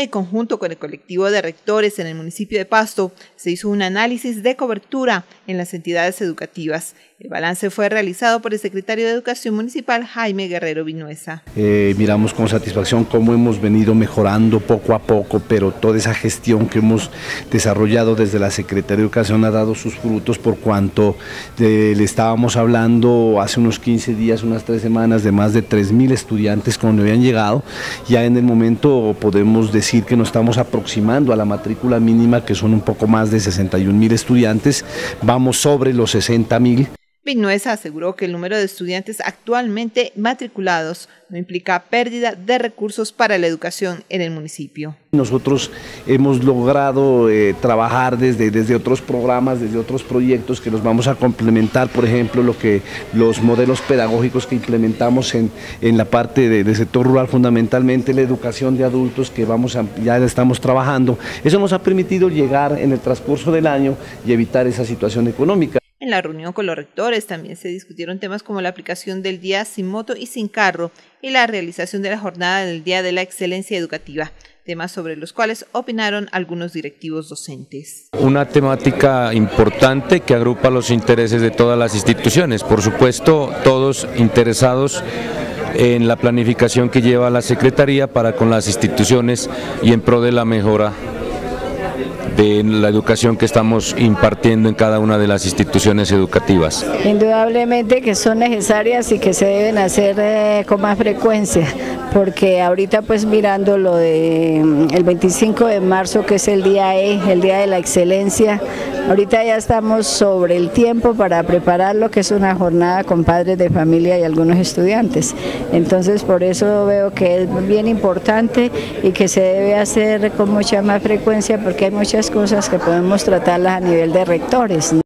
En conjunto con el colectivo de rectores en el municipio de Pasto, se hizo un análisis de cobertura en las entidades educativas. El balance fue realizado por el secretario de Educación Municipal, Jaime Guerrero Vinuesa. Miramos con satisfacción cómo hemos venido mejorando poco a poco, pero toda esa gestión que hemos desarrollado desde la Secretaría de Educación ha dado sus frutos, por cuanto le estábamos hablando hace unos 15 días, unas 3 semanas, de más de 3.000 estudiantes cuando habían llegado. Ya en el momento podemos decir que nos estamos aproximando a la matrícula mínima, que son un poco más de 61.000 estudiantes, vamos sobre los 60.000. Vinuesa aseguró que el número de estudiantes actualmente matriculados no implica pérdida de recursos para la educación en el municipio. Nosotros hemos logrado trabajar desde otros programas, desde otros proyectos que los vamos a complementar, por ejemplo, los modelos pedagógicos que implementamos en la parte del sector rural, fundamentalmente la educación de adultos que ya estamos trabajando. Eso nos ha permitido llegar en el transcurso del año y evitar esa situación económica. En la reunión con los rectores también se discutieron temas como la aplicación del Día Sin Moto y Sin Carro y la realización de la jornada del Día de la Excelencia Educativa, temas sobre los cuales opinaron algunos directivos docentes. Una temática importante que agrupa los intereses de todas las instituciones, por supuesto todos interesados en la planificación que lleva la Secretaría para con las instituciones y en pro de la mejora de la educación que estamos impartiendo en cada una de las instituciones educativas. Indudablemente que son necesarias y que se deben hacer con más frecuencia, porque ahorita pues mirando lo de el 25 de marzo, que es el día el Día de la Excelencia, ahorita ya estamos sobre el tiempo para preparar lo que es una jornada con padres de familia y algunos estudiantes. Entonces por eso veo que es bien importante y que se debe hacer con mucha más frecuencia, porque hay muchas cosas que podemos tratarlas a nivel de rectores, ¿no?